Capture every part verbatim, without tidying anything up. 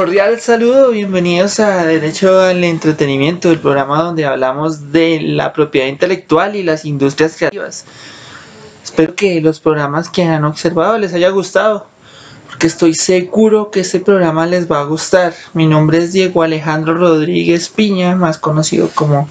Cordial saludo, bienvenidos a Derecho al Entretenimiento, el programa donde hablamos de la propiedad intelectual y las industrias creativas. Espero que los programas que han observado les haya gustado, porque estoy seguro que este programa les va a gustar. Mi nombre es Diego Alejandro Rodríguez Piña, más conocido como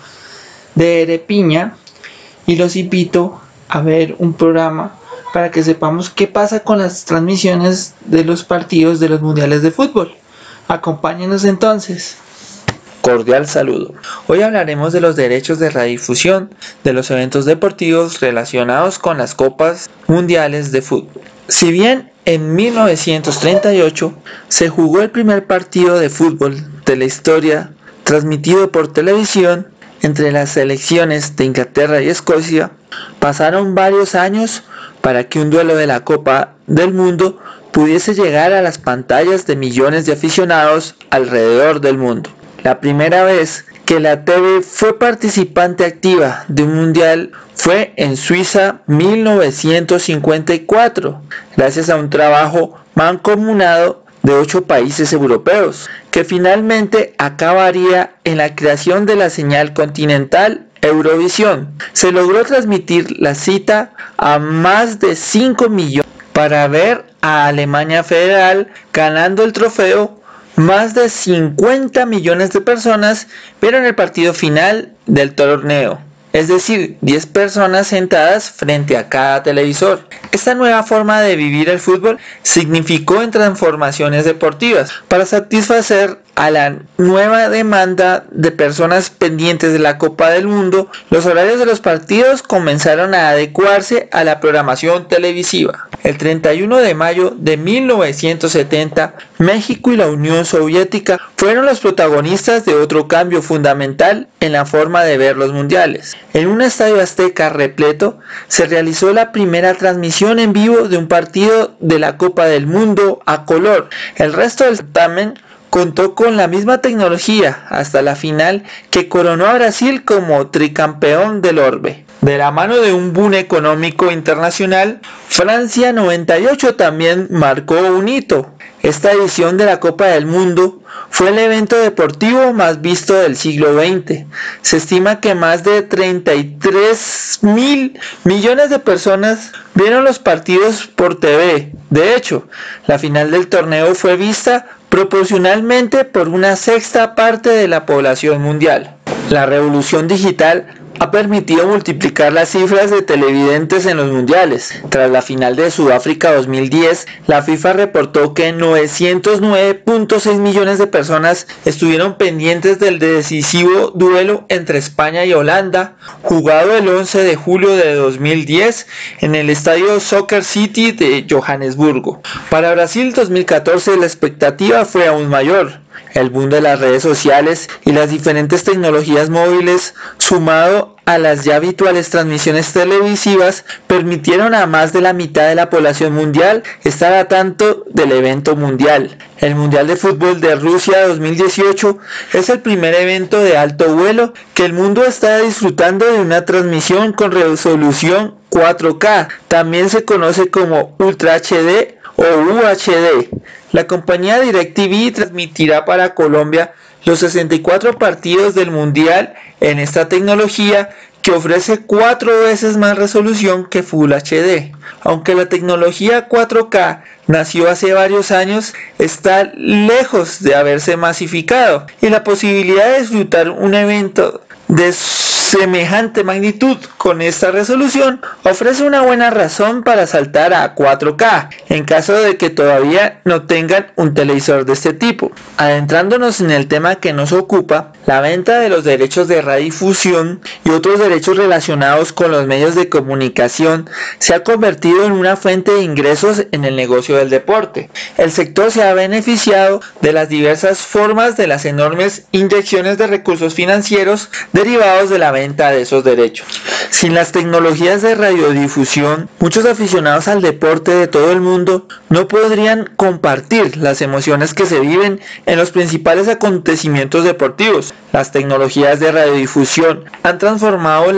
D R Piña, y los invito a ver un programa para que sepamos qué pasa con las transmisiones de los partidos de los mundiales de fútbol. Acompáñenos entonces. Cordial saludo. Hoy hablaremos de los derechos de radiodifusión de los eventos deportivos relacionados con las copas mundiales de fútbol. Si bien en mil novecientos treinta y ocho se jugó el primer partido de fútbol de la historia transmitido por televisión entre las selecciones de Inglaterra y Escocia, pasaron varios años para que un duelo de la Copa del Mundo pudiese llegar a las pantallas de millones de aficionados alrededor del mundo. La primera vez que la T V fue participante activa de un mundial fue en Suiza mil novecientos cincuenta y cuatro, gracias a un trabajo mancomunado de ocho países europeos, que finalmente acabaría en la creación de la señal continental Eurovisión. Se logró transmitir la cita a más de cinco millones para ver a Alemania Federal ganando el trofeo. Más de cincuenta millones de personas vieron el partido final del torneo, es decir, diez personas sentadas frente a cada televisor. Esta nueva forma de vivir el fútbol significó en transformaciones deportivas para satisfacer a la nueva demanda de personas pendientes de la Copa del Mundo. Los horarios de los partidos comenzaron a adecuarse a la programación televisiva. El treinta y uno de mayo de mil novecientos setenta, México y la Unión Soviética fueron los protagonistas de otro cambio fundamental en la forma de ver los mundiales. En un estadio azteca repleto se realizó la primera transmisión en vivo de un partido de la Copa del Mundo a color. El resto del certamen contó con la misma tecnología hasta la final, que coronó a Brasil como tricampeón del orbe. De la mano de un boom económico internacional, Francia noventa y ocho también marcó un hito. Esta edición de la Copa del Mundo fue el evento deportivo más visto del siglo veinte. Se estima que más de treinta y tres mil millones de personas vieron los partidos por T V. De hecho, la final del torneo fue vista proporcionalmente por una sexta parte de la población mundial. La revolución digital ha permitido multiplicar las cifras de televidentes en los mundiales. Tras la final de Sudáfrica dos mil diez, la FIFA reportó que novecientos nueve punto seis millones de personas estuvieron pendientes del decisivo duelo entre España y Holanda, jugado el once de julio de dos mil diez en el estadio Soccer City de Johannesburgo. Para Brasil dos mil catorce la expectativa fue aún mayor. El boom de las redes sociales y las diferentes tecnologías móviles, sumado a las ya habituales transmisiones televisivas, permitieron a más de la mitad de la población mundial estar al tanto del evento mundial. El Mundial de Fútbol de Rusia dos mil dieciocho es el primer evento de alto vuelo que el mundo está disfrutando de una transmisión con resolución cuatro K, también se conoce como Ultra H D o U H D. La compañía DirecTV transmitirá para Colombia los sesenta y cuatro partidos del Mundial en esta tecnología, que ofrece cuatro veces más resolución que Full H D. Aunque la tecnología cuatro K nació hace varios años, está lejos de haberse masificado, y la posibilidad de disfrutar un evento de semejante magnitud con esta resolución ofrece una buena razón para saltar a cuatro K en caso de que todavía no tengan un televisor de este tipo. Adentrándonos en el tema que nos ocupa, la venta de los derechos de radiodifusión y otros derechos relacionados con los medios de comunicación se ha convertido en una fuente de ingresos en el negocio del deporte. El sector se ha beneficiado de las diversas formas de las enormes inyecciones de recursos financieros derivados de la venta de esos derechos. Sin las tecnologías de radiodifusión, muchos aficionados al deporte de todo el mundo no podrían compartir las emociones que se viven en los principales acontecimientos deportivos. Las tecnologías de radiodifusión han transformado la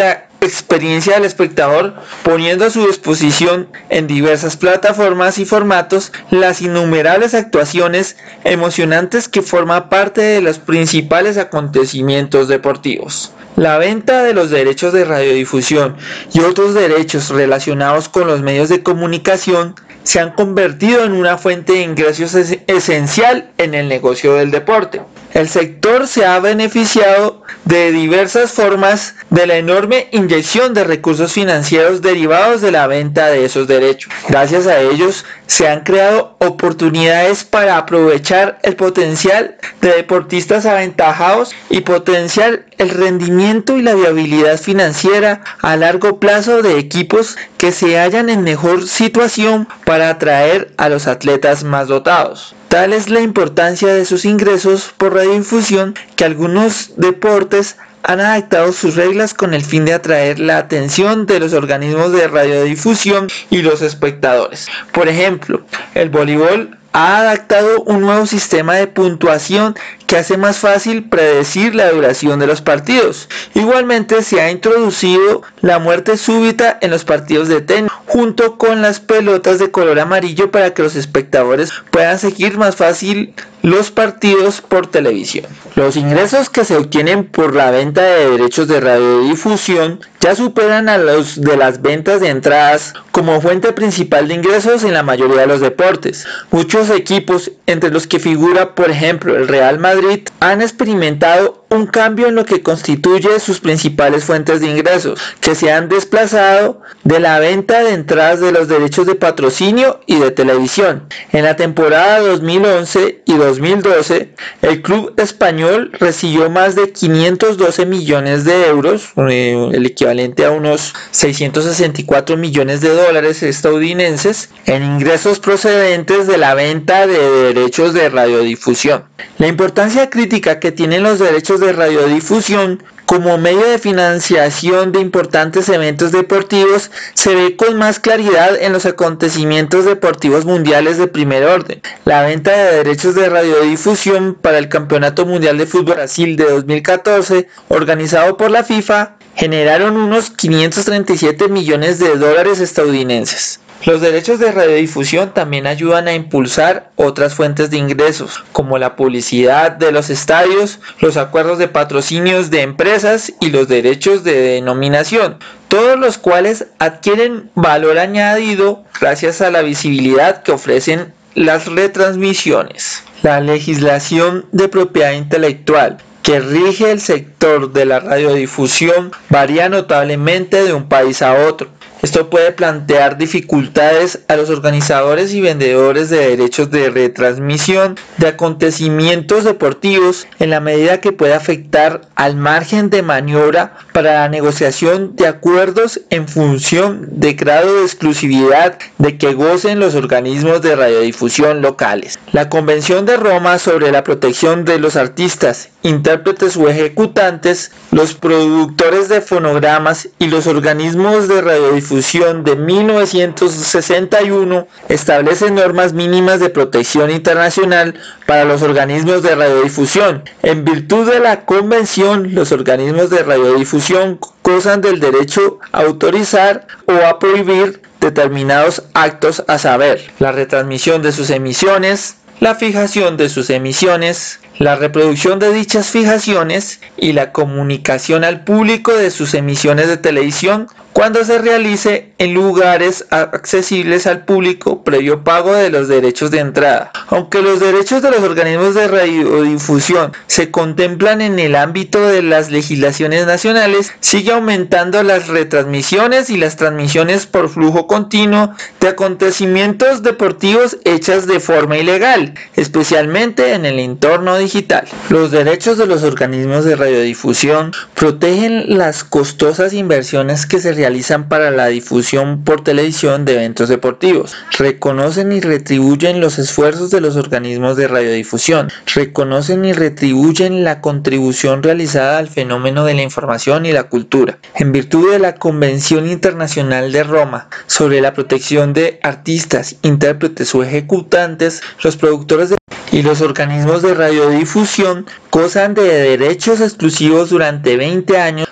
experiencia del espectador, poniendo a su disposición en diversas plataformas y formatos las innumerables actuaciones emocionantes que forman parte de los principales acontecimientos deportivos. La venta de los derechos de radiodifusión y otros derechos relacionados con los medios de comunicación se han convertido en una fuente de ingresos es esencial en el negocio del deporte. El sector se ha beneficiado de diversas formas de la enorme inyección de recursos financieros derivados de la venta de esos derechos. Gracias a ellos se han creado oportunidades para aprovechar el potencial de deportistas aventajados y potenciar el rendimiento y la viabilidad financiera a largo plazo de equipos que se hallan en mejor situación para atraer a los atletas más dotados. Tal es la importancia de sus ingresos por radiodifusión que algunos deportes han adaptado sus reglas con el fin de atraer la atención de los organismos de radiodifusión y los espectadores. Por ejemplo, el voleibol ha adaptado un nuevo sistema de puntuación que hace más fácil predecir la duración de los partidos. Igualmente se ha introducido la muerte súbita en los partidos de tenis, junto con las pelotas de color amarillo para que los espectadores puedan seguir más fácil los partidos por televisión. Los ingresos que se obtienen por la venta de derechos de radiodifusión ya superan a los de las ventas de entradas como fuente principal de ingresos en la mayoría de los deportes. Muchos equipos, entre los que figura por ejemplo el Real Madrid, han experimentado un cambio en lo que constituye sus principales fuentes de ingresos, que se han desplazado de la venta de entradas de los derechos de patrocinio y de televisión. En la temporada dos mil once y dos mil doce, el club español recibió más de quinientos doce millones de euros, eh, el equivalente a unos seiscientos sesenta y cuatro millones de dólares estadounidenses, en ingresos procedentes de la venta de derechos de radiodifusión. La importancia crítica que tienen los derechos de radiodifusión como medio de financiación de importantes eventos deportivos se ve con más claridad en los acontecimientos deportivos mundiales de primer orden. La venta de derechos de radiodifusión para el Campeonato Mundial de Fútbol Brasil de dos mil catorce, organizado por la FIFA, generaron unos quinientos treinta y siete millones de dólares estadounidenses. Los derechos de radiodifusión también ayudan a impulsar otras fuentes de ingresos, como la publicidad de los estadios, los acuerdos de patrocinios de empresas y los derechos de denominación, todos los cuales adquieren valor añadido gracias a la visibilidad que ofrecen las retransmisiones. La legislación de propiedad intelectual que rige el sector de la radiodifusión varía notablemente de un país a otro. Esto puede plantear dificultades a los organizadores y vendedores de derechos de retransmisión de acontecimientos deportivos en la medida que puede afectar al margen de maniobra para la negociación de acuerdos en función de grado de exclusividad de que gocen los organismos de radiodifusión locales. La Convención de Roma sobre la protección de los artistas, intérpretes o ejecutantes, los productores de fonogramas y los organismos de radiodifusión de mil novecientos sesenta y uno establece normas mínimas de protección internacional para los organismos de radiodifusión. En virtud de la convención, los organismos de radiodifusión gozan del derecho a autorizar o a prohibir determinados actos, a saber, la retransmisión de sus emisiones, la fijación de sus emisiones, la reproducción de dichas fijaciones y la comunicación al público de sus emisiones de televisión cuando se realice en lugares accesibles al público previo pago de los derechos de entrada. Aunque los derechos de los organismos de radiodifusión se contemplan en el ámbito de las legislaciones nacionales, sigue aumentando las retransmisiones y las transmisiones por flujo continuo de acontecimientos deportivos hechas de forma ilegal, especialmente en el entorno digital. Los derechos de los organismos de radiodifusión protegen las costosas inversiones que se realizan para la difusión por televisión de eventos deportivos, reconocen y retribuyen los esfuerzos de los organismos de radiodifusión, reconocen y retribuyen la contribución realizada al fenómeno de la información y la cultura. En virtud de la Convención Internacional de Roma sobre la protección de artistas, intérpretes o ejecutantes, los productores de y los organismos de radiodifusión gozan de derechos exclusivos durante veinte años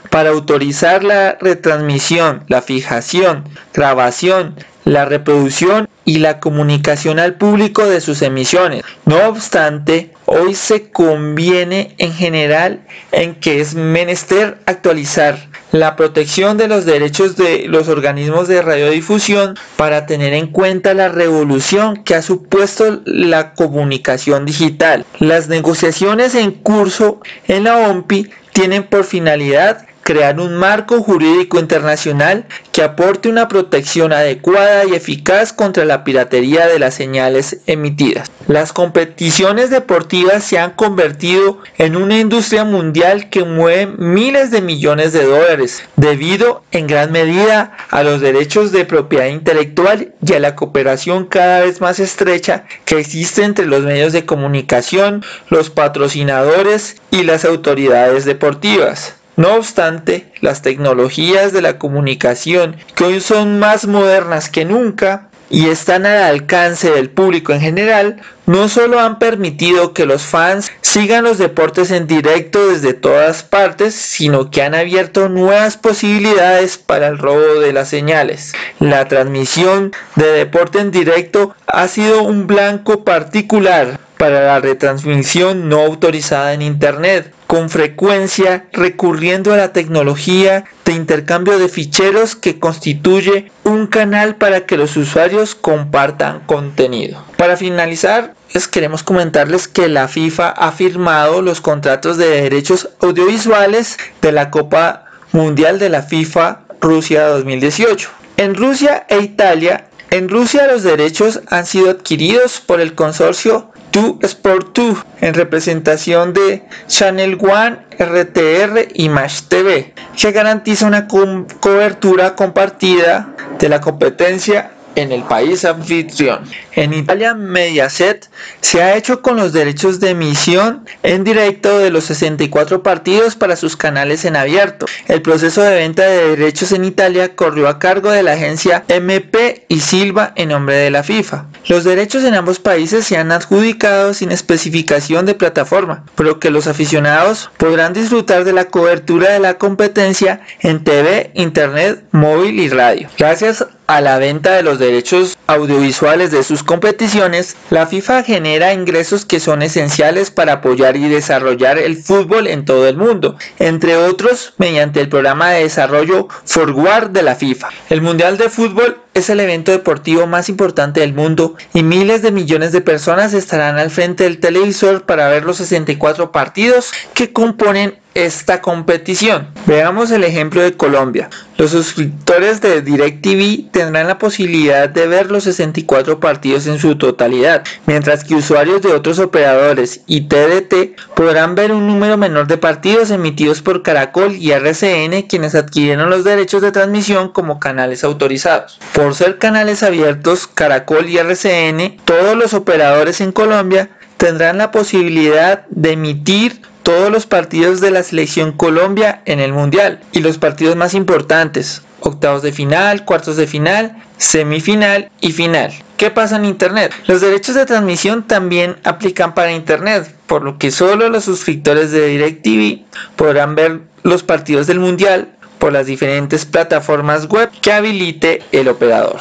para autorizar la retransmisión, la fijación, grabación, la reproducción y la comunicación al público de sus emisiones. No obstante, hoy se conviene en general en que es menester actualizar la protección de los derechos de los organismos de radiodifusión para tener en cuenta la revolución que ha supuesto la comunicación digital. Las negociaciones en curso en la O M P I tienen por finalidad crear un marco jurídico internacional que aporte una protección adecuada y eficaz contra la piratería de las señales emitidas. Las competiciones deportivas se han convertido en una industria mundial que mueve miles de millones de dólares, debido en gran medida a los derechos de propiedad intelectual y a la cooperación cada vez más estrecha que existe entre los medios de comunicación, los patrocinadores y las autoridades deportivas. No obstante, las tecnologías de la comunicación, que hoy son más modernas que nunca y están al alcance del público en general, no solo han permitido que los fans sigan los deportes en directo desde todas partes, sino que han abierto nuevas posibilidades para el robo de las señales. La transmisión de deporte en directo ha sido un blanco particular para la retransmisión no autorizada en Internet, con frecuencia recurriendo a la tecnología de intercambio de ficheros que constituye un canal para que los usuarios compartan contenido. Para finalizar, les queremos comentarles que la FIFA ha firmado los contratos de derechos audiovisuales de la Copa Mundial de la FIFA Rusia dos mil dieciocho. En Rusia e Italia, en Rusia los derechos han sido adquiridos por el consorcio dos Sport dos en representación de Channel One, R T R y Match T V, que garantiza una co- cobertura compartida de la competencia en el país anfitrión. En Italia, Mediaset se ha hecho con los derechos de emisión en directo de los sesenta y cuatro partidos para sus canales en abierto. El proceso de venta de derechos en Italia corrió a cargo de la agencia M P y Silva en nombre de la FIFA. Los derechos en ambos países se han adjudicado sin especificación de plataforma, por lo que los aficionados podrán disfrutar de la cobertura de la competencia en T V, Internet, móvil y radio. Gracias a la venta de los derechos audiovisuales de sus competiciones, la FIFA genera ingresos que son esenciales para apoyar y desarrollar el fútbol en todo el mundo, entre otros mediante el programa de desarrollo Forward de la FIFA. El Mundial de Fútbol es el evento deportivo más importante del mundo y miles de millones de personas estarán al frente del televisor para ver los sesenta y cuatro partidos que componen esta competición. Veamos el ejemplo de Colombia. Los suscriptores de DirecTV tendrán la posibilidad de ver los sesenta y cuatro partidos en su totalidad, mientras que usuarios de otros operadores y T D T podrán ver un número menor de partidos emitidos por Caracol y R C N, quienes adquirieron los derechos de transmisión como canales autorizados. Por ser canales abiertos, Caracol y R C N, todos los operadores en Colombia tendrán la posibilidad de emitir todos los partidos de la selección Colombia en el Mundial y los partidos más importantes: octavos de final, cuartos de final, semifinal y final. ¿Qué pasa en Internet? Los derechos de transmisión también aplican para Internet, por lo que solo los suscriptores de DirecTV podrán ver los partidos del Mundial por las diferentes plataformas web que habilite el operador.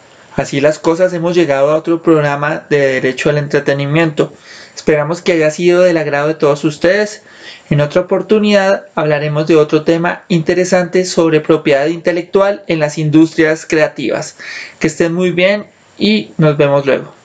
Así las cosas, hemos llegado a otro programa de Derecho al Entretenimiento. Esperamos que haya sido del agrado de todos ustedes. En otra oportunidad hablaremos de otro tema interesante sobre propiedad intelectual en las industrias creativas. Que estén muy bien y nos vemos luego.